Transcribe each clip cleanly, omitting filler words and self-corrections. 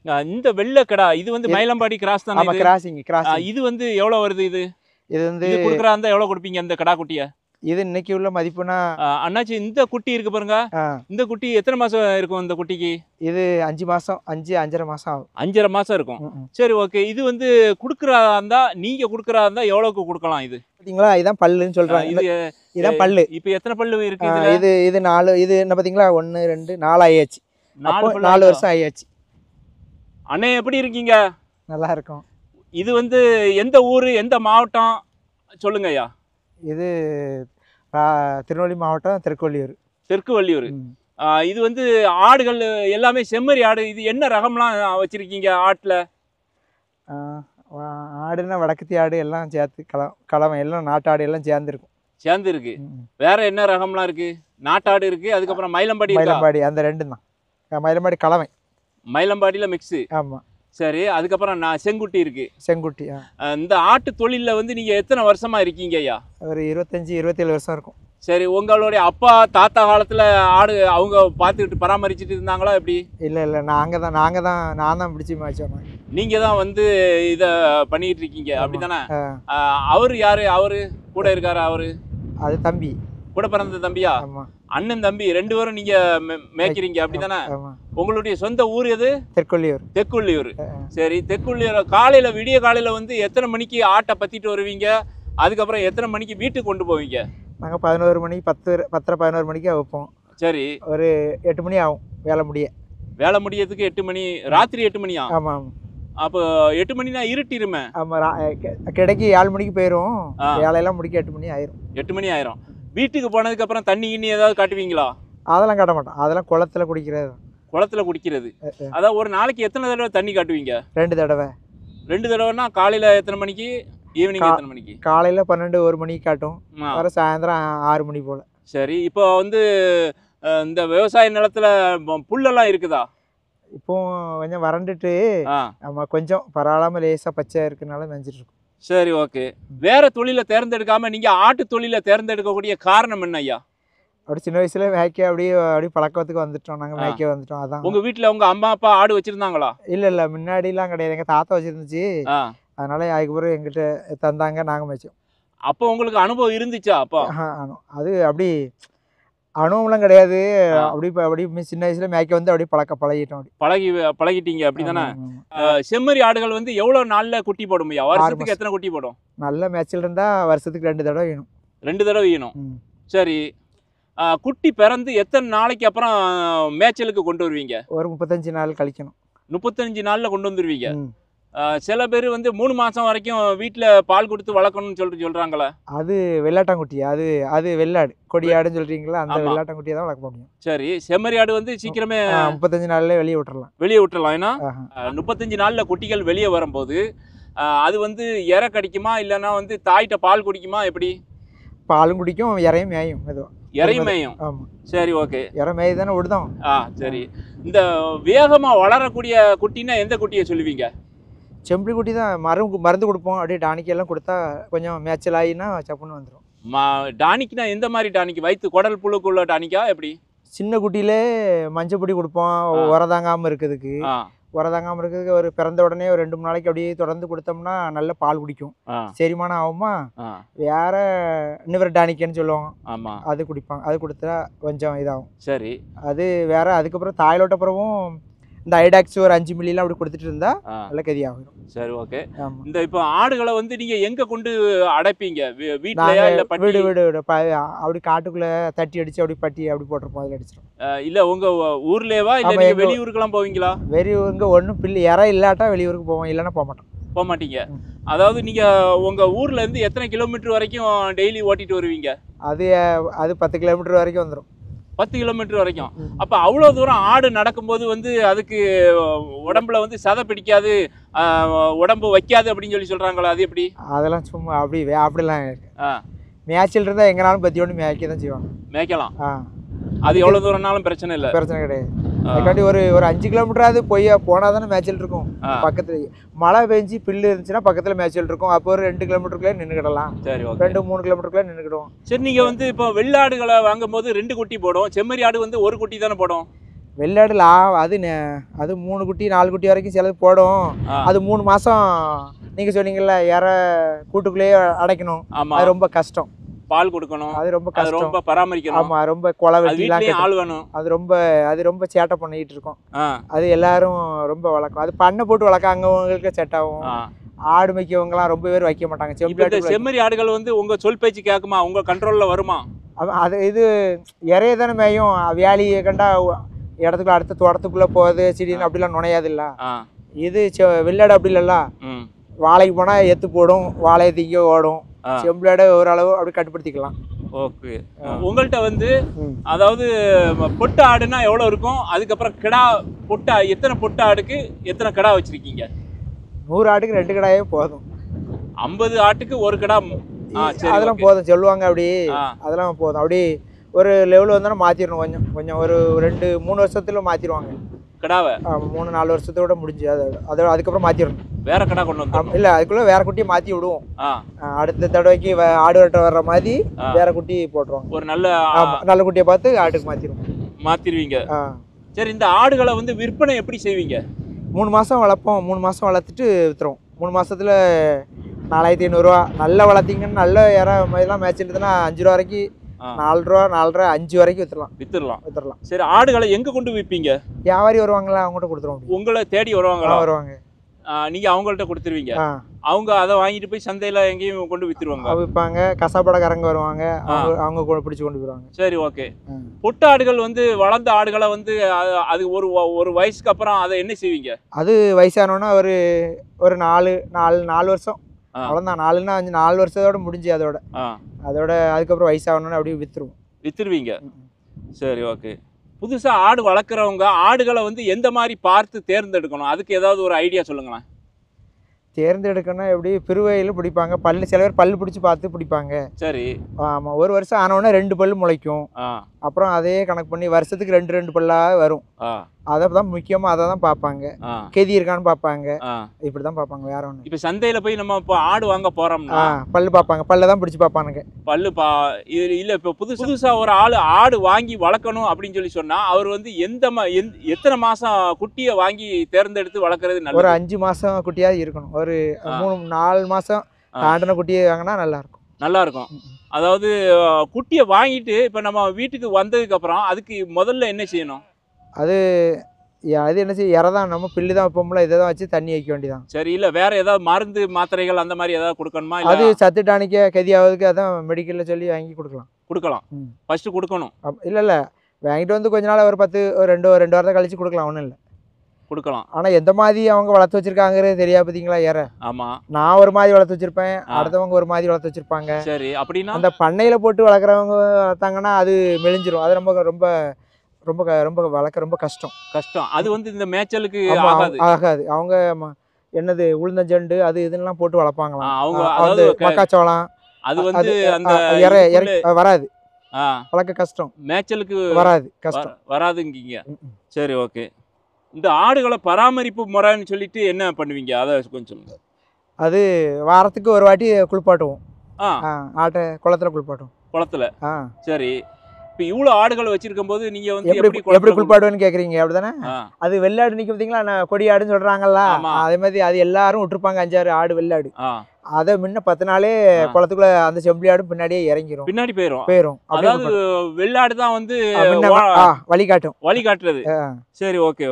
இந்த வெள்ளை கடா இது வந்து மயிலம்பாடி கிராஸ் தானே? ஆமா, கிராசிங். இது வந்து எவ்வளவு வருது? இது வந்து இது குடுக்குறா இருந்தா எவ்வளவு கொடுப்பீங்க இந்த கடா குட்டிய? இது இன்னைக்கு உள்ள மதிப்புனா அண்ணாச்சி, இந்த குட்டி இருக்கு பாருங்க. இந்த குட்டி எத்தனை மாசம் இருக்கும்? இந்த குட்டிக்கு இது 5 மாசம், 5.5 மாசம் ஆகும். 5.5 மாசம் இருக்கும். சரி, ஓகே. இது வந்து குடுக்குறதா இருந்தா, நீங்க குடுக்குறதா இருந்தா எவ்வளவுக்கு கொடுக்கலாம்? இது பாத்தீங்களா, இதான் பல்லுன்னு சொல்றாங்க. இதான் பல்லு. இப்போ எத்தனை பல்லு இருக்கு இதுல? இது 4. இது என்ன பாத்தீங்களா, 1 2 4 ஆயாச்சு. 4 வருஷம் ஆயாச்சு. அண்ணே, எப்படி இருக்கீங்க? நல்லா இருக்கும். இது வந்து எந்த ஊரு, எந்த மாவட்டம் சொல்லுங்க ஐயா? இது திருநெல்வேலி மாவட்டம், தெற்குவள்ளியூர். இது வந்து ஆடுகள் எல்லாமே செம்மறி ஆடு. இது என்ன ரகம்லாம் வச்சிருக்கீங்க ஆட்டுல? ஆடுனா வடக்கத்தி ஆடு எல்லாம் சேர்த்து கலவை எல்லாம் நாட்டு ஆடு எல்லாம் சேர்ந்து இருக்கு. வேற என்ன ரகம்லாம் இருக்கு? நாட்டாடு இருக்கு, அதுக்கப்புறம் மயிலம்பாடி. அந்த ரெண்டும் தான். மயிலம்பாடி கலவை, மயிலம்பாடியில மிக்ஸ். ஆமா. சரி, அதுக்கப்புறம் செங்குட்டி இருக்கு. செங்குட்டி. இந்த ஆட்டு தொழிலில் வந்து நீங்க எத்தனை வருஷமா இருக்கீங்க ஐயா? ஒரு 25-27 வருஷம் இருக்கும். சரி, உங்களுடைய அப்பா தாத்தா காலத்துல ஆடு அவங்க பார்த்துக்கிட்டு பராமரிச்சுட்டு இருந்தாங்களா எப்படி? இல்ல, நான் தான் பிடிச்சி மேய்ச்சோம். நீங்க தான் வந்து இத பண்ணிட்டு இருக்கீங்க, அப்படித்தானே? அவரு யாரு? அவரு கூட இருக்காரு? அவரு அது தம்பி, கூட பிறந்த தம்பியா? அண்ணன் தம்பி 2 பேரும் நீங்க மேய்க்கிறீங்க, அப்படித்தானே? உங்களுடைய சொந்த ஊர் எது? தெற்குவள்ளியூர். சரி, தெற்குவள்ளியூர் காலையில, விடிய காலையில வந்து எத்தனை மணிக்கு ஆட்டை பத்திட்டு வருவீங்க? அதுக்கப்புறம் எத்தனை மணிக்கு வீட்டுக்கு கொண்டு போவீங்க? நாங்கள் 11 மணி, 10-11 மணிக்கு வைப்போம். சரி, ஒரு 8 மணி ஆகும் வேலை முடியறதுக்கு. 8 மணி, ராத்திரி 8 மணியா? ஆமாம். அப்போ 8 மணினா இருட்டிருமே. ஆமாம், கிடைக்கு 7 மணிக்கு போயிடும். வேலையெல்லாம் முடிக்க 8 மணி ஆயிரும். 8 மணி ஆயிரும். வீட்டுக்கு போனதுக்கு அப்புறம் தண்ணி ஏதாவது காட்டுவீங்களா? அதெல்லாம் காட்ட மாட்டோம். அதெல்லாம் குளத்துல குடிக்கிறது. அதான் ஒரு நாளைக்கு எத்தனை தடவை தண்ணி காட்டுவீங்க? 2 தடவை. 2 தடவைனா காலையில எத்தனை மணிக்கு, ஈவினிங் எத்தனை மணிக்கு? காலையில 12-1 மணிக்கு காட்டும். வர சாயந்தரம் 6 மணி போல. சரி, இப்போ வந்து இந்த விவசாய நிலத்துல புல்லெல்லாம் இருக்குதா? இப்போ கொஞ்சம் வறண்டுட்டு நம்ம கொஞ்சம் பரவாயில்லாம லேசா பச்சை இருக்கனால மேய்ஞ்சிட்டு இருக்கோம். சரி, ஓகே. வேற தொழிலை தேர்ந்தெடுக்காம நீங்க ஆட்டு தொழிலை தேர்ந்தெடுக்கக்கூடிய காரணம் என்ன ஐயா? அப்படி சின்ன வயசுல மேய்க்க அப்படியே பழக்கத்துக்கு வந்துட்டோம். நாங்க மேய்க்க வந்துட்டோம். அதான். உங்க வீட்டுல உங்க அம்மா அப்பா ஆடு வச்சிருந்தாங்களா? இல்ல, முன்னாடி எல்லாம் கிடையாது. எங்க தாத்தா வச்சிருந்துச்சு. அதனால அதுக்கப்புறம் எங்கிட்ட தந்தாங்க, நாங்க மேய்ச்சோம். அப்போ உங்களுக்கு அனுபவம் இருந்துச்சா? அப்போ அது அப்படி அனுபவம்லாம் கிடையாது. அப்படி சின்ன வயசுல மேய்க்க வந்து அப்படியே பழகிட்டோம். பழகிட்டீங்க, அப்படிதானே? செம்மறி ஆடுகள் வந்து எவ்வளவு நாள்ல குட்டி போடும் ஐயா? வருஷத்துக்கு எத்தனை குட்டி போடும்? நல்ல மேய்ச்சல் இருந்தா வருஷத்துக்கு 2 தடவை வேணும். 2 தடவை வேணும். சரி, குட்டி பிறந்து எத்தனை நாளைக்கு அப்புறம் மேய்ச்சலுக்கு கொண்டு வருவீங்க? ஒரு 35 நாள் கழிக்கணும். 35 நாள்ல கொண்டு வந்துருவீங்க. சில பேர் வந்து 3 மாசம் வரைக்கும் வீட்டுல பால் கொடுத்து வளர்க்கணும்னு சொல்றாங்களே, அது வெள்ளாட்டாங்குட்டி. அது வெள்ளாடு கொடியாடுன்னு சொல்றீங்களா, அந்த வெள்ளாட்டாங்குட்டியை தான் வளர்க்க முடியும். சரி, செம்மறி ஆடு வந்து சீக்கிரமே 35 நாள்ல வெளியே விட்டுறலாம். ஏன்னா 35 நாள்ல குட்டிகள் வெளியே வரும்போது அது வந்து இறை கடிக்குமா, இல்லைன்னா வந்து தாய்கிட்ட பால் குடிக்குமா? எப்படி? பாலும் குடிக்கும், இறையும் மேயும். இறையும் மேயும். சரி, ஓகே. இறை மேய் தானே விடுதோம். சரி, இந்த வேகமா வளரக்கூடிய குட்டின்னா எந்த குட்டியை சொல்லுவீங்க? செம்பரி குட்டி தான். மருந்து கொடுப்போம். அப்படியே டானிக்கெல்லாம் கொடுத்தா கொஞ்சம் மேய்ச்சல் ஆகினா சப்புன்னு வந்துடும். டானிக்னா எந்த மாதிரி டானிக்? வயிற்று குடல் புழுக்குள்ள டானிக்கா எப்படி? சின்ன குட்டியிலே மஞ்சள் பொடி கொடுப்போம், உரதாங்காமல் இருக்கிறதுக்கு. ஒரு பிறந்த உடனே ஒரு 2-3 நாளைக்கு அப்படியே தொடர்ந்து கொடுத்தோம்னா நல்ல பால் குடிக்கும், செரிமானம் ஆகுமா. வேற இன்னொரு டானிக்கன்னு சொல்லுவோம், அது குடிப்பாங்க. அது கொடுத்தா கொஞ்சம் இதாகும். சரி, அது வேற. அதுக்கப்புறம் தாய்லோட்ட அப்புறமும் இந்த ஐடாக்ஸ் ஒரு 5 மில்லிலாம் அப்படி கொடுத்துட்டு இருந்தா நல்ல கதி ஆகும். சரி, ஓகே. இந்த இப்போ ஆடுகளை வந்து நீங்க எங்க கொண்டு அடைப்பீங்க? வீட்லயா இல்ல பட்டி? வீடு அப்படி காட்டுக்குள்ள தட்டி அடிச்சு அப்படி பட்டி அப்படி போட்டுருப்போம், அதில் அடிச்சிடும். இல்ல உங்க ஊர்லயேவா, இல்ல நீங்க வெளியூருக்கெல்லாம் போவீங்களா? வெளியூருங்க ஒன்றும் பிள்ளை இறை இல்லாட்டா வெளியூருக்கு போவோம், இல்லைன்னா போக மாட்டீங்க. அதாவது நீங்க உங்க ஊர்ல இருந்து எத்தனை கிலோமீட்டர் வரைக்கும் டெய்லி ஓட்டிட்டு வருவீங்க? அது 10 கிலோமீட்டர் வரைக்கும் வந்துடும். 10 கிலோமீட்டர் வரைக்கும். அப்ப அவ்வளவு தூரம் ஆடு நடக்கும்போது வந்து அதுக்கு உடம்புல வந்து சதை பிடிக்காது, உடம்பு வைக்காது அப்படின்னு சொல்றாங்களா, அது எப்படி? அதெல்லாம் சும்மா அப்படிலாம் மேய்ச்சல் இருந்தா எங்கனாலும் பத்தி ஒன்று மேய்க்க தான் செய்வாங்க. மேய்க்கலாம். அது எவ்வளவு தூரம்னாலும் பிரச்சனை கிடையாது. அதுக்காண்டி ஒரு 5 கிலோமீட்டராது போனால் தானே மேய்ச்சல் இருக்கும். பக்கத்துல மழை பெஞ்சு பில்லு இருந்துச்சுன்னா பக்கத்துல மேய்ச்சல் இருக்கும். அப்போ ஒரு 2 கிலோமீட்டருக்குள்ளே நின்றுக்கிடலாம். 2-3 கிலோமீட்டருக்குள்ளே நின்றுக்கிடுவோம். சரி, நீங்க வந்து இப்போ வெள்ளாடுகளை வாங்கும் போது 2 குட்டி போடும், செம்மறி ஆடு வந்து 1 குட்டி தானே போடும்? வெள்ளாடு அது 3 குட்டி 4 குட்டி வரைக்கும் சிலது போடும். அது 3 மாசம் நீங்க சொன்னீங்கல்ல கூட்டுக்குள்ளேயே அடைக்கணும். அது ரொம்ப கஷ்டம். பால் கொடுக்கணும், அது ரொம்ப கஷ்டம், ரொம்ப பராமரிக்கணும். ஆமா, ரொம்ப கொலை வெட்டிலாம் ஆள் வேணும். அது ரொம்ப சேட்டை பண்ணிட்டு இருக்கோம். அது எல்லாரும் ரொம்ப வளர்க்கும். அது பண்ணை போட்டு வளர்க்காங்கவங்களுக்கு செட் ஆகும். ஆடு மேய்க்கவங்கலாம் ரொம்ப பேர் வைக்க மாட்டாங்க. செம்மறி ஆடுகள் வந்து உங்க சொல் பேச்சு கேட்குமா, உங்க கண்ட்ரோல்ல வருமா? அது இது இறைய தானே மேயும். வேலியை கண்டா இடத்துக்குள்ள அடுத்த தோட்டத்துக்குள்ள போகுது, செடின்னு அப்படிலாம் நுழையாது இல்ல. இது வெள்ளாடு அப்படி இல்லல்ல. வாழைக்கு போனா எத்து போடும், வாழையை திங்க ஓடும். செம்பிளாடு ஓரளவு அப்படி கட்டுப்படுத்திக்கலாம். ஓகே. உங்கள்கிட்ட வந்து அதாவது பொட்டு ஆடுனா எவ்வளவு இருக்கும்? அதுக்கப்புறம் கிடா பொட்டா எத்தனை பொட்டு ஆடுக்கு எத்தனை கிடா வச்சிருக்கீங்க? 100 ஆட்டுக்கு 2 கிடாயே போதும். 50 ஆட்டுக்கு 1 கிடா. அதெல்லாம் போதும் சொல்லுவாங்க. அப்படி அதெல்லாம் போதும். அப்படி ஒரு லெவல் வந்தாலும் மாத்திடணும். கொஞ்சம் கொஞ்சம் ஒரு 2-3 வருஷத்துல மாத்திடுவாங்க கிடாவை. 3-4 வருஷத்தோட முடிஞ்சு அதோட அதுக்கப்புறம் மாத்திடணும். வேற கடை கொண்டு வந்து இல்ல, அதுக்குள்ள வேற குட்டியை மாத்தி விடுவோம். அடுத்த தடவைக்கு ஆடு வெட்ட வர்ற மாதிரி வேற குட்டி போட்டுருவாங்க. ஒரு நல்ல குட்டியை பார்த்து ஆட்டுக்கு மாத்திடுவீங்க. சரி, இந்த ஆடுகளை வந்து விற்பனை எப்படி செய்வீங்க? 3 மாசம் வளர்ப்போம். 3 மாசம் வளர்த்துட்டு வித்துருவோம். 3 மாசத்துல 4500 ரூபா. நல்லா வளர்த்தீங்கன்னு நல்ல இதெல்லாம் மேட்ச் இருந்ததுன்னா 5 ரூபா வரைக்கும், 4 ரூபா 4.5 5 வரைக்கும் வித்துடலாம். சரி, ஆடுகளை எங்க கொண்டு விற்பீங்க? வியாபாரி வருவாங்களா, அவங்ககிட்ட கொடுத்துருவோம். உங்களை தேடி வருவாங்களா? வருவாங்க. நீங்க அவங்கள்ட்ட கொடுத்துருவீங்க. அவங்க அதை வாங்கிட்டு போய் சந்தையில எங்கேயும் கொண்டு வித்துருவாங்க. விற்பாங்க. கசாப்படக்காரங்க வருவாங்க, அவங்க பிடிச்சி கொண்டு போயிருவாங்க. சரி, ஓகே. பொட்டு ஆடுகள் வந்து வளர்ந்த ஆடுகளை வந்து அது ஒரு வயசுக்கு அப்புறம் அதை என்ன செய்வீங்க? அது வயசானோன்னா ஒரு 4 வருஷம் அவ்வளோதான். 4 வருஷத்தோட முடிஞ்சு அதோட அதுக்கப்புறம் வயசாகணும்னு அப்படியே வித்துருவீங்க. சரி, ஓகே. புதுசா ஆடு வளர்க்குறவங்க ஆடுகளை வந்து எந்த மாதிரி பார்த்து தேர்ந்தெடுக்கணும்? அதுக்கு ஏதாவது ஒரு ஐடியா சொல்லுங்களேன். தேர்ந்தெடுக்கணும் எப்படி? பிரிவையில் பிடிப்பாங்க. சில பேர் பல்லு பிடிச்சி பார்த்து பிடிப்பாங்க. சரி. ஆமாம். ஒரு வருஷம் ஆனவுடனே 2 பல்லு முளைக்கும். அப்புறம் அதே கணக்கு பண்ணி வருஷத்துக்கு 2 பல்லாக வரும். அதை தான் முக்கியமாக அதை தான் பார்ப்பாங்க. கெதி இருக்கான்னு பார்ப்பாங்க. இப்படி தான் பார்ப்பாங்க, வேற ஒன்று. இப்போ சந்தையில் போய் நம்ம இப்போ ஆடு வாங்க போகிறோம்னா பல்லு பார்ப்பாங்க. பல்ல தான் பிடிச்சி பார்ப்பானுங்க. இல்லை, இப்போ புதுசாக ஒரு ஆடு வாங்கி வளர்க்கணும் அப்படின்னு சொல்லி சொன்னால் அவர் வந்து எத்தனை மாதம் குட்டியை வாங்கி தேர்ந்தெடுத்து வளர்க்குறது நல்லது? ஒரு 5 மாதம் குட்டியாக இருக்கணும். ஒரு 3-4 மாதம் தாண்டின குட்டியை வாங்கினா நல்லாயிருக்கும். அதாவது குட்டியை வாங்கிட்டு இப்போ நம்ம வீட்டுக்கு வந்ததுக்கப்புறம் அதுக்கு முதல்ல என்ன செய்யணும்? அது என்ன செய்ய, இறதான் நம்ம பில்லு தான் வைப்போம்ல, இதை தான் வச்சு தண்ணி வைக்க வேண்டியதான். சரி. இல்லை, வேற ஏதாவது மருந்து மாத்திரைகள் அந்த மாதிரி ஏதாவது கொடுக்கணுமா? அது சத்து டானிக்க கதியாவதுக்கு அதான் மெடிக்கலில் சொல்லி வாங்கி கொடுக்கலாம். ஃபர்ஸ்ட் கொடுக்கணும். இல்லை வாங்கிட்டு வந்து கொஞ்ச நாள் ஒரு 2 வாரத்தை கழிச்சு கொடுக்கலாம். ஒன்றும் இல்லை, கொடுக்கலாம். ஆனால் எந்த மாதிரி அவங்க வளர்த்து வச்சிருக்காங்கிறது தெரியாது பார்த்தீங்களா? ஆமாம். நான் ஒரு மாதிரி வளர்த்து வச்சிருப்பேன், அடுத்தவங்க ஒரு மாதிரி வளர்த்து வச்சிருப்பாங்க. சரி. அப்படின்னா அந்த பண்ணையில் போட்டு வளர்க்குறவங்க வளர்த்தாங்கன்னா அது மெலிஞ்சிரும். அது ரொம்ப ரொம்ப ரொம்ப வளர்க்க ரொம்ப கஷ்டம். அது வந்து இந்த மேய்ச்சலுக்கு ஆகாது. அவங்க என்னது உளுந்தஞ்சண்டு அது இதெல்லாம் போட்டு வளர்ப்பாங்களாம். அவங்க மக்காச்சோளம் அது வந்து அந்த வராது, வளர்க்க கஷ்டம். மேய்ச்சலுக்கு கஷ்டம் வராதுங்கீங்க. சரி, ஓகே. இந்த ஆடுகளை பராமரிப்பு முறைன்னு சொல்லிட்டு என்ன பண்ணுவீங்க? அதை கொஞ்சம். அது வாரத்துக்கு ஒரு வாட்டி குளிப்பாட்டுவோம். ஆட்டை குளத்துல குளிப்பாட்டுவோம். சரி. இப்போ இவ்வளோ ஆடுகள் வச்சிருக்கும் போது நீங்க வந்து எப்படி குளிப்பாடுவேன்னு கேட்குறீங்க, அப்படிதானே? அது வெள்ளாடு நிற்க பார்த்தீங்களா, கொடி ஆடுன்னு சொல்றாங்கல்ல, அதே மாதிரி அது எல்லாரும் விட்டுருப்பாங்க. 5-6 ஆடு வெள்ளாடு. அதை முன்ன 10 நாளே குளத்துக்குள்ள அந்த செம்பிளி ஆடும் பின்னாடியே இறங்கிரும், பின்னாடி போயிரும். அதாவது வெள்ளாடு தான் வந்து வழிகாட்டுறது. சரி, ஓகே.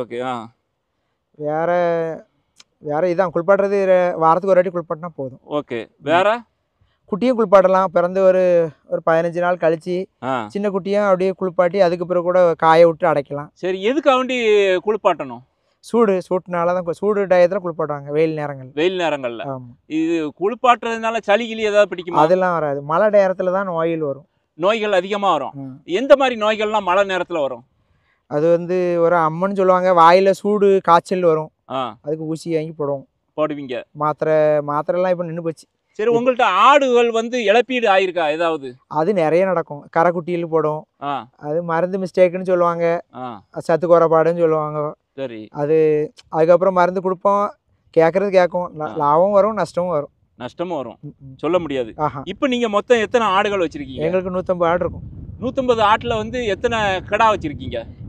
வேற இதான் குளிப்பாடுறது. வாரத்துக்கு ஒரு வாட்டி குளிப்பாட்டினா போதும். ஓகே. வேற குட்டியும் குளிப்பாட்டலாம். பிறந்து ஒரு 15 நாள் கழிச்சு சின்ன குட்டியும் அப்படியே குளிப்பாட்டி அதுக்கு பிறகு கூட காய விட்டு அடைக்கலாம். சரி. எதுக்காக வேண்டி குளிப்பாட்டணும்? சூட்டுனால தான். சூடு டயத்தில் குளிப்பாட்டுவாங்க வெயில் நேரங்கள்ல. இது குளிப்பாட்டுறதுனால சளி கிளி ஏதாவது பிடிக்குமா? அதெல்லாம் வராது. மழை நேரத்தில் தான் நோய்கள் அதிகமாக வரும். எந்த மாதிரி நோய்கள்லாம் மழை நேரத்தில் வரும்? அது வந்து ஒரு அம்மன்னு சொல்லுவாங்க. வாயில சூடு காய்ச்சல் வரும். அதுக்கு ஊசி வாங்கி போடுவீங்க. மாத்திரைலாம் இப்போ நின்று போச்சு. சரி. உங்கள்கிட்ட ஆடுகள் வந்து இழப்பீடு ஆயிருக்கா ஏதாவது? அது நிறைய நடக்கும். கரைக்குட்டியில் போடும். அது மருந்து மிஸ்டேக்குன்னு சொல்லுவாங்க, சத்து குறைபாடுன்னு சொல்லுவாங்க. சரி. அதுக்கப்புறம் மருந்து கொடுப்போம். கேட்கும். லாபம் வரும், நஷ்டமும் வரும். சொல்ல முடியாது. இப்போ நீங்க மொத்தம் எத்தனை ஆடுகள் வச்சிருக்கீங்க? எங்களுக்கு 150 ஆடு இருக்கும். 150 ஆட்டுல வந்து எத்தனை கிடா வச்சிருக்கீங்க?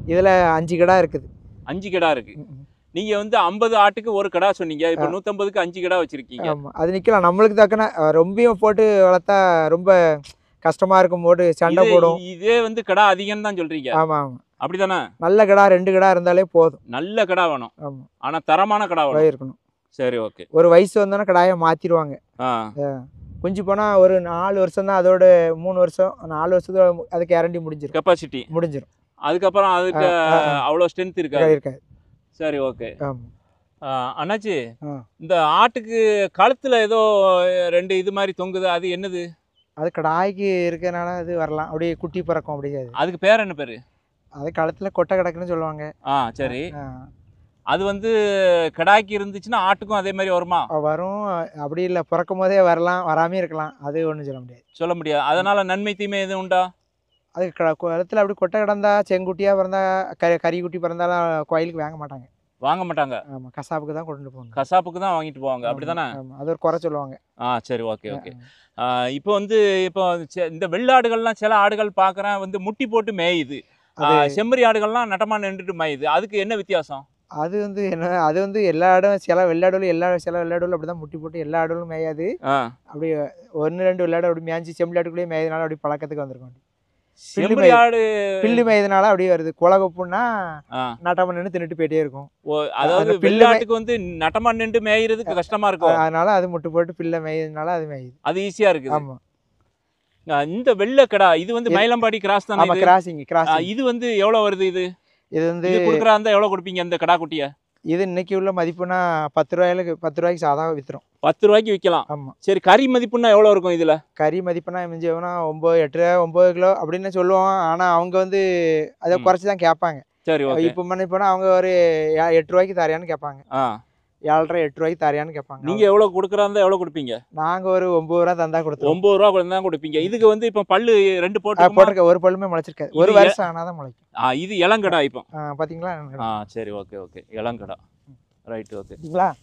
இதில் 5 கிடா இருக்குது. 5 கிடா இருக்கு. நீங்க வந்து 50 ஆட்டுக்கு ஒரு கிடா சொன்னீங்க. இப்போ 150க்கு 5 கிடா வச்சிருக்கீங்க. ஆமாம், அது நிற்கலாம். நம்மளுக்கு தக்கன ரொம்பியும் போட்டு வளர்த்தா ரொம்ப கஷ்டமா இருக்கும், போட்டு சண்டை போடும். இதே வந்து கிடா அதிகம் தான் சொல்றீங்க. ஆமாம் ஆமாம், அப்படிதானே? நல்ல கிடா 2 கிடா இருந்தாலே போதும். நல்ல கிடா வேணும். ஆமாம், ஆனால் தரமான கிடா வேணும் இருக்கணும். சரி, ஓகே. ஒரு வயசு வந்தோன்னா கடாயை மாற்றிடுவாங்க. குஞ்சு போனால் ஒரு 4 வருஷம் தான், அதோட 3 வருஷம் 4 வருஷத்தோட அது கேரண்டி முடிஞ்சிடும், கெப்பாசிட்டி முடிஞ்சிடும். அதுக்கப்புறம் அதுக்கு அவ்வளோ ஸ்ட்ரென்த் இருக்காது. இருக்காது. சரி, ஓகே. ஆமாம். அண்ணாச்சி, இந்த ஆட்டுக்கு கழுத்துல ஏதோ 2 இது மாதிரி தொங்குது, அது என்னது? அது கடாய்க்கு இருக்கிறதுனால அது வரலாம், அப்படியே குட்டி பிறக்கும். அப்படியே அதுக்கு பேர் என்ன பேர்? அது கழுத்தில் கொட்டை கிடக்குன்னு சொல்லுவாங்க. சரி. அது வந்து கிடாய்க்கு இருந்துச்சுன்னா ஆட்டுக்கும் அதே மாதிரி வருமா? வரும். அப்படி இல்லை, பிறக்கும் போதே வரலாம், வராமே இருக்கலாம். அது ஒன்றும் சொல்ல முடியாது. அதனால நன்மை தீமை எதுவும் உண்டா? அது கழுத்தில் அப்படி கொட்டை கிடந்தா, செங்குட்டியாக பிறந்தா, கறி குட்டி பிறந்தாலும் கோயிலுக்கு வாங்க மாட்டாங்க. ஆமாம், கசாப்புக்கு தான் கொண்டு போவாங்க. கசாப்புக்கு தான் வாங்கிட்டு போவாங்க, அப்படிதானே? ஆமாம், அது ஒரு குறை சொல்லுவாங்க. சரி, ஓகே ஓகே. இப்போ வந்து இந்த வெள்ளாடுகள்லாம் சில ஆடுகள் பார்க்குறேன் வந்து முட்டி போட்டு மேயுது. செம்மறி ஆடுகள்லாம் நட்டமா நின்றுட்டு மேயுது. அதுக்கு என்ன வித்தியாசம்? அது வந்து என்ன, அது வந்து எல்லா ஆடும் சில வெள்ளாடுகளும் சில வெள்ளாடுகளும் அப்படி தான் முட்டி போட்டு எல்லா ஆடுகளும் மேயாது. அப்படி 1-2 வெள்ளாடு அப்படி மேய்ஞ்சி செம்மறியாட்டுக்குள்ளேயே மேயதுனால அப்படி பழக்கத்துக்கு வந்திருக்கும். பில்லு மேயதுனால அப்படியே வருது. குலகப்புன்னா நட்டமா நின்று தின்னுட்டு போயிட்டே இருக்கும். அதாவது வெள்ளாட்டுக்கு வந்து நட்டமா நின்று மேயிறதுக்கு கஷ்டமா இருக்கும், அதனால அது முட்டு போட்டு பில்ல மேயதுனால அது மேயுது. அது ஈஸியா இருக்கு. ஆமா. இந்த வெள்ளை கடா இது வந்து மயிலம்பாடி கிராஸ் தானே? கிராசிங். இது வந்து எவ்வளவு வருது? இது வந்து கொடுக்குறா இருந்தா எவ்வளவு கொடுப்பீங்க இந்த கடா குட்டிய? இது இன்னைக்கு உள்ள மதிப்புனா 10 ரூபாய்க்கு சாதாரண வித்துரும். 10 ரூபாய்க்கு விற்கலாம். ஆமா. சரி, கறி மதிப்புன்னா எவ்வளவு இருக்கும் இதுல? கறி மதிப்புனா மிஞ்சி 9 கிலோ அப்படின்னு சொல்லுவோம். ஆனா அவங்க வந்து அதை குறைச்சி தான் கேட்பாங்க. சரி, இப்போ அவங்க ஒரு 8 ரூபாய்க்கு தரையான்னு கேட்பாங்க. 7.5-8 ரூபாய்க்கு தரையான்னு கேட்பாங்க. நீங்க எவ்வளவு கொடுக்குறாங்க? எவ்வளவு கொடுப்பீங்க? நாங்க ஒரு 9 ரூபா தந்தா கொடுத்தோம். 9 ரூபா தான் கொடுப்பீங்க. இதுக்கு வந்து இப்ப பல்லு 2 போட்டிருக்க, ஒரு பல்லுமே முளைச்சிருக்காது. ஒரு வருஷம் ஆனாதான் முளைக்கும். இது இளங்கடா இப்போ பாத்தீங்களா? சரி, ஓகே ஓகே. இளங்கடா, ரைட், ஓகே.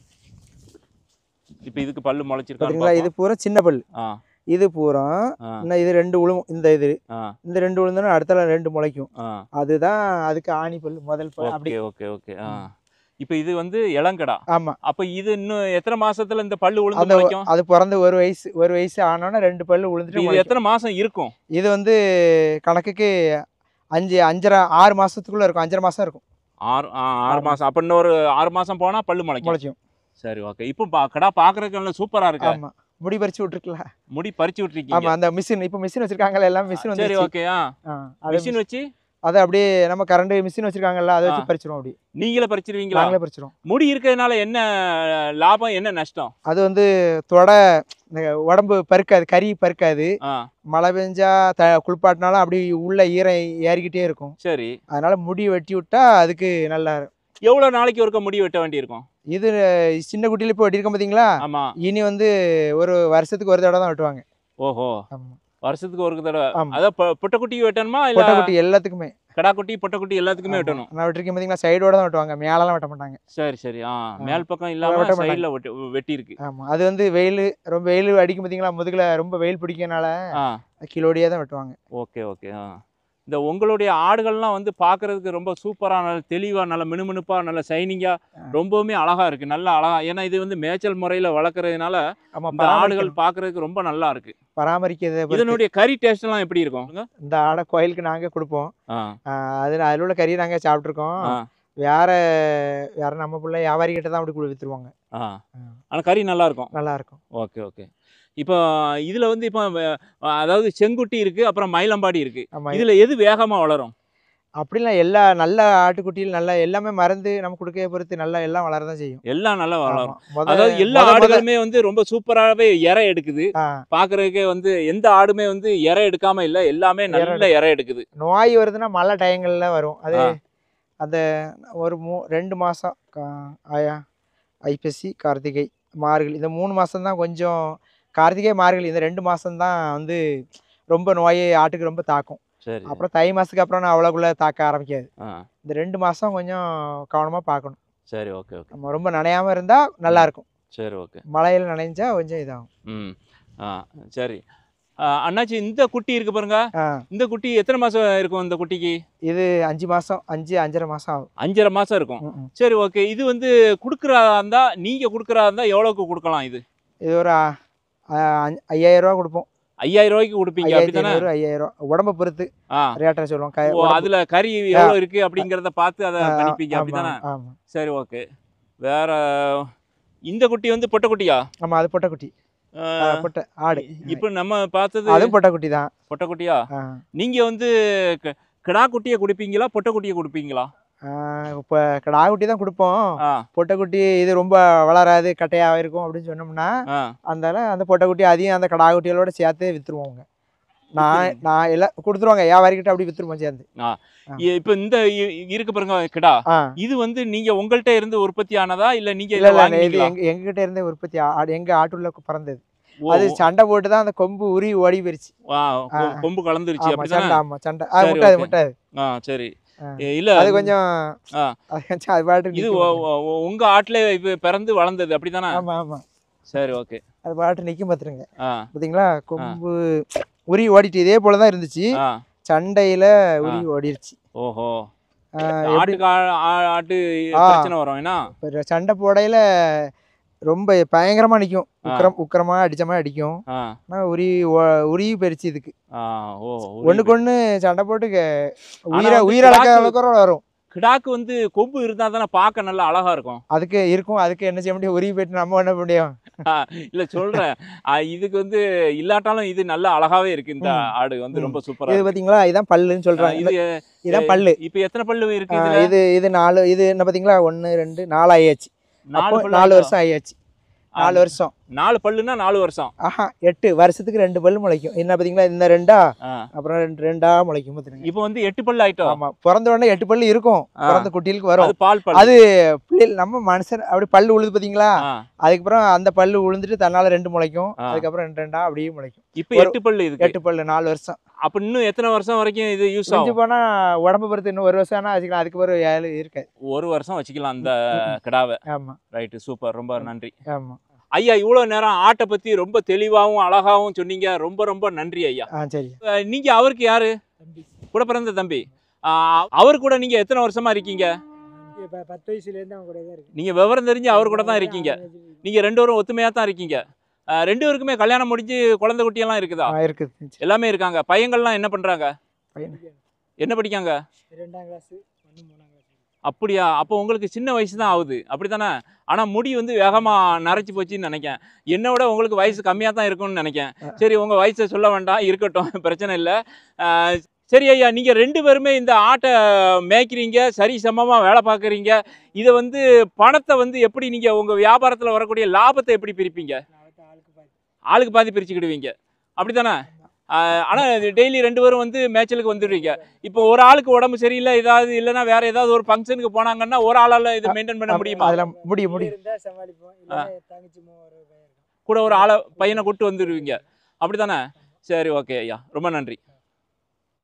இப்ப இதுக்கு பல்லு முளைச்சிருக்கா? இது பூரா சின்ன பல்லு. இது பூரா இன்னும் இது 2 உழுவும். இந்த 2 உழுந்தோன்னா அடுத்த 2 முளைக்கும். அதுதான் அதுக்கு ஆணி பல்லு, முதல் பல்லு. அப்படி. Okay okay. இப்போ இது வந்து இளங்கடா. ஆமா. அப்ப இது இன்னும் எத்தனை மாசத்துல இந்த பல்லு உளுந்து முளைக்கும்? அது பிறந்த ஒரு வயசு ஆனோன்னா 2 பல்லு உளுந்துட்டு. இது எத்தனை மாசம் இருக்கும்? இது வந்து கணக்குக்கு 5.5-6 மாசத்துக்குள்ள இருக்கும். 5.5 மாசம் இருக்கும். 6 மாசம். அப்ப இன்னொரு 6 மாசம் போனா பல்லு முளைக்கும். சரி, ஓகே. இப்போ கடா பாக்குறதுக்கு நல்லா சூப்பரா இருக்கு. ஆமா, முடி பறிச்சு விட்டுருக்கலாம். முடி பறிச்சு விட்டுருக்கீங்க? ஆமா, அந்த மிஷின் இப்போ மிஷின் வச்சிருக்காங்கல்ல, எல்லாம் மிஷின் வந்து. சரி, ஓகே. மிஷின் வச்சு அதை அப்படியே நம்ம கரண்ட் மிஷின் வச்சிருக்காங்கல்ல, அதை வச்சு பறிச்சிரும். அப்படி நீங்களே பறிச்சிருவீங்களா? நாங்களே பறிச்சிரும். முடி இருக்கிறதுனால என்ன லாபம், என்ன நஷ்டம்? அது வந்து உடம்பு பருக்காது, கறி பருக்காது. மழை பெஞ்சா குளிப்பாட்டினாலும் அப்படி உள்ள ஈரம் ஏறிக்கிட்டே இருக்கும். சரி. அதனால முடி வெட்டி விட்டா அதுக்கு நல்லா. எவ்வளவு நாளைக்கு ஒருக்க முடி வெட்ட வேண்டி இருக்கும்? இது சின்ன குட்டியில இப்போ வெட்டிருக்கோம் பாத்தீங்களா? ஆமா. இனி வந்து ஒரு வருஷத்துக்கு ஒரு தடவை தான் வெட்டுவாங்க. ஓஹோ. வருஷத்துக்கு ஒரு தடவை. அதான் பொட்டைக்குட்டி வெட்டணுமா? இல்ல பொட்டைக்குட்டி எல்லாத்துக்குமே? கடா குட்டி பொட்டைக்குட்டி எல்லாத்துக்குமே வெட்டணும். நான் வெட்டிருக்கேன் பாத்தீங்களா, சைடோட தான் வெட்டுவாங்க, மேலலாம் வெட்ட மாட்டாங்க. சரி சரி. மேல் பக்கம் இல்லாம சைடுல வெட்டி இருக்கு. ஆமா, அது வந்து ரொம்ப வெயில் அடிக்கும் பாத்தீங்களா, முதுகுல ரொம்ப வெயில் பிடிக்கனால கிலோடியே தான் வெட்டுவாங்க. Okay okay. இந்த உங்களுடைய ஆடுகள்லாம் வந்து பார்க்கறதுக்கு ரொம்ப சூப்பராக, நல்ல தெளிவாக, நல்ல மினுமினுப்பாக, நல்ல ஷைனிங்காக, ரொம்பவுமே அழகாக இருக்குது. நல்லா அழகாக. ஏன்னா இது வந்து மேய்ச்சல் முறையில் வளர்க்குறதுனால இந்த ஆடுகள் பார்க்கறதுக்கு ரொம்ப நல்லா இருக்குது. பராமரிக்கிறது. இதனுடைய கறி டேஸ்ட்லாம் எப்படி இருக்கும்? இந்த ஆடை கோயிலுக்கு நாங்கள் கொடுப்போம். அதில் உள்ள கறி நாங்கள் சாப்பிட்ருக்கோம். வேற நம்ம பிள்ளை வியாபாரி கிட்ட தான் அப்படி விற்றுருவாங்க. ஆனால் கறி நல்லா இருக்கும். நல்லா இருக்கும். Okay okay. இப்போ இதில் வந்து இப்போ அதாவது செங்குட்டி இருக்குது, அப்புறம் மயிலம்பாடி இருக்குது. இதில் எது வேகமாக வளரும்? அப்படிலாம் எல்லா நல்ல ஆட்டுக்குட்டியில் நல்லா எல்லாமே மறந்து நம்ம கொடுக்க பொறுத்து நல்லா எல்லாம் வளரதான் செய்யும். எல்லாம் நல்லா வளரும். அதாவது எல்லா ஆடுகளுமே வந்து ரொம்ப சூப்பராகவே இறை எடுக்குது. பார்க்குறதுக்கே வந்து எந்த ஆடுமே வந்து இறை எடுக்காம இல்லை, எல்லாமே நல்ல இறை எடுக்குது. நோய் வருதுன்னா மழை டயங்கள்ல வரும். அது அந்த ஒரு 2 மாதம் ஐப்பசி, கார்த்திகை, மார்கழி, இந்த 3 மாதம் தான் கொஞ்சம். கார்த்திகை, மார்கழி இந்த 2 மாதம் தான் வந்து ரொம்ப நோயை ஆட்டுக்கு ரொம்ப தாக்கும். அப்புறம் தை மாதத்துக்கு அப்புறம் அவ்வளோக்குள்ள தாக்க ஆரம்பிக்காது. இந்த 2 மாதம் கொஞ்சம் கவனமாக பார்க்கணும். சரி, ஓகே ஓகே. நம்ம ரொம்ப நனையாமல் இருந்தால் நல்லா இருக்கும். சரி, ஓகே. மழையில் நனைஞ்சா கொஞ்சம் இதாகும். சரி. அண்ணாச்சி இந்த குட்டி இருக்கு பாருங்க, இந்த குட்டி எத்தனை மாசம் இருக்கும் இந்த குட்டிக்கு? இது 5 மாசம் 5.5 மாசம் ஆகும். 5.5 மாசம் இருக்கும். சரி ஓகே. இது வந்து குடுக்குறதா இருந்தா நீங்க குடுக்குறதா இருந்தா எவ்வளவுக்கு கொடுக்கலாம்? இது ஒரு 5000 ரூபா கொடுப்போம். 5000 ரூபாய்க்கு கொடுப்பீங்க அப்படிதானே? 5000 உடம்ப பொறுத்து ரேட்டை சொல்லுவோம். அதுல கறி எவ்வளவு இருக்கு அப்படிங்கறத பார்த்து அதை கணிப்பீங்க அப்படிதானே? சரி ஓகே. வேற இந்த குட்டி வந்து பொட்டை குட்டியா? ஆமா, அது பொட்டை குட்டி. பொட்டை ஆடு. இப்போ நம்ம பார்த்தது அது பொட்டை குட்டி தான். பொட்டை குட்டியா? நீங்க வந்து கிடா குட்டியை கொடுப்பீங்களா பொட்டை குட்டியை கொடுப்பீங்களா? இப்போ கிடா குட்டி தான் கொடுப்போம். பொட்டை குட்டி இது ரொம்ப வளராது கட்டையாக இருக்கும் அப்படின்னு சொன்னோம்னா அந்த பொட்டை குட்டி அதையும் அந்த கிடா குட்டிகளோட சேர்த்து விற்றுருவோங்க. நான் எல்லாம் கொடுத்துருவாங்க வியாபாரிக்கிட்ட அப்படி விற்றுருவோம் சேர்ந்து. இப்போ இந்த இருக்கு பாருங்க கிடா, இது வந்து நீங்க உங்கள்கிட்ட இருந்து உற்பத்தி ஆனதா இல்ல நீங்க? இது எங்ககிட்ட இருந்து உற்பத்தி, எங்க ஆட்டுள்ள பிறந்தது. அது சண்டை போட்டு தான் அந்த கொம்பு உரி ஓடி போயிருச்சு. கொம்பு கலந்துருச்சு அப்படிதானே? ஆமா, சண்டை முட்டாது முட்டாது. சரி. இல்ல அது கொஞ்சம் அது பாட்டு இது உங்க ஆட்டுல இப்ப பிறந்து வளர்ந்தது அப்படிதானே? ஆமா ஆமா. சரி ஓகே. அது பாட்டு நிக்கும் பாத்துருங்க. பாத்தீங்களா கொம்பு உரி ஓடிட்டு இதே போலதான் இருந்துச்சு, சண்டையில உரி ஓடிருச்சு. ஓஹோ. ஆட்டு பிரச்சனை வரும் ஏன்னா சண்டை போடையில ரொம்ப பயங்கரமா நிக்கும். உக்கிரமா அடிச்ச மாதிரி அடிக்கும். உரி பெருச்சு இதுக்கு ஒண்ணுக்கு ஒண்ணு சண்டை போட்டு உயிரிழக்க வரும். கிடாக்கு வந்து கொம்பு இருந்தா தானே பார்க்க நல்லா அழகா இருக்கும். அதுக்கு இருக்கும். அதுக்கு என்ன செய்ய முடியும்? உரி போயிட்டு நம்ம என்ன முடியும்? இல்ல சொல்றேன், இதுக்கு வந்து இல்லாட்டாலும் இது நல்ல அழகாவே இருக்கு. இந்த ஆடு வந்து ரொம்ப சூப்பரா. இது பாத்தீங்களா, இதான் பல்லுன்னு சொல்றாங்க. இதான் பல்லு. இப்ப எத்தனை பல்லு இருக்கு? இது 4. இது என்ன பாத்தீங்களா, 1 2 4 ஆயாச்சு. 4 வருஷம் ஆயாச்சு. 4 வருஷம். 4 பல்லுன்னா 4 வருஷம். 8 வருஷத்துக்கு 2 பல்லு முளைக்கும். என்ன பாத்தீங்களா, இந்த 2 அப்புறம் 2 முளைக்கும். இப்போ வந்து 8 பல்லு ஆயிட்டோம். ஆமா, பிறந்த உடனே 8 பல்லு இருக்கும். பிறந்த குட்டிகளுக்கு வரும். பால் பல்லு. அது நம்ம மனுஷன் அப்படி பல்லு உழுது பாத்தீங்களா, அதுக்கப்புறம் அந்த பல்லு உழுந்துட்டு தன்னால 2 முளைக்கும். அதுக்கப்புறம் 2 அப்படியே முளைக்கும். இப்போ 8 பல்லு. இது 8 பல்லு 4 வருஷம். அப்ப இன்னும் எத்தனை வருஷம் வரைக்கும் இது யூஸ் ஆகும்? போனா உடம்பு பொறுத்து இன்னும் 1 வருஷம் வச்சுக்கலாம். அதுக்கு ஒரு 7 இருக்கு. 1 வருஷம் வச்சுக்கலாம் அந்த கிடாவை. ஆமா. ரைட்டு, சூப்பர், ரொம்ப நன்றி. ஆமா ஐயா, இவ்வளவு நேரம் ஆட்டை பத்தி ரொம்ப தெளிவாகவும் அழகாவும் சொன்னீங்க. ரொம்ப ரொம்ப நன்றி ஐயா. சரி. நீங்க அவருக்கு யாரு? கூட பிறந்த தம்பி. அவர் கூட நீங்க எத்தனை வருஷமா இருக்கீங்க? 10 வயசுல இருந்து அவங்க கூட தான் இருக்கு. நீங்க விவரம் தெரிஞ்சு அவர் கூட தான் இருக்கீங்க. நீங்க 2 பேரும் ஒத்துமையா தான் இருக்கீங்க. 2 பேருக்குமே கல்யாணம் முடிஞ்சு குழந்தை குட்டியெல்லாம் இருக்குதா? இருக்குது. எல்லாமே இருக்காங்க. பையங்கள்லாம் என்ன பண்றாங்க? என்ன படிக்காங்க? 2ஆம் கிளாஸ், 1 3ஆம் கிளாஸ். அப்படியா? அப்போ உங்களுக்கு சின்ன வயசு தான் ஆகுது அப்படித்தானே? ஆனால் முடி வந்து வேகமாக நரைச்சி போச்சுன்னு நினைக்கேன். என்னோட உங்களுக்கு வயசு கம்மியாக தான் இருக்கும்னு நினைக்கேன். சரி, உங்கள் வயசை சொல்ல வேண்டாம், இருக்கட்டும், பிரச்சனை இல்லை. சரி ஐயா, நீங்கள் 2 பேருமே இந்த ஆட்டை மேய்க்கிறீங்க, சரி சமமாக வேலை பார்க்குறீங்க. இதை வந்து பணத்தை வந்து எப்படி நீங்கள் உங்கள் வியாபாரத்தில் வரக்கூடிய லாபத்தை எப்படி பிரிப்பீங்க? ஆளுக்கு பாதி பிரிச்சுக்கிடுவீங்க அப்படித்தானே? ஆனால் டெய்லி 2 பேரும் வந்து மேய்ச்சலுக்கு வந்துடுவீங்க. இப்போ ஒரு ஆளுக்கு உடம்பு சரியில்லை, ஏதாவது இல்லைன்னா வேற ஏதாவது ஒரு ஃபங்க்ஷனுக்கு போனாங்கன்னா ஒரு ஆளால் இதை மெயின்டைன் பண்ண முடியுமா? அதெல்லாம் முடியும். கூட ஒரு பையனை கூட்டு வந்துடுவீங்க அப்படித்தானே? சரி ஓகே ஐயா, ரொம்ப நன்றி.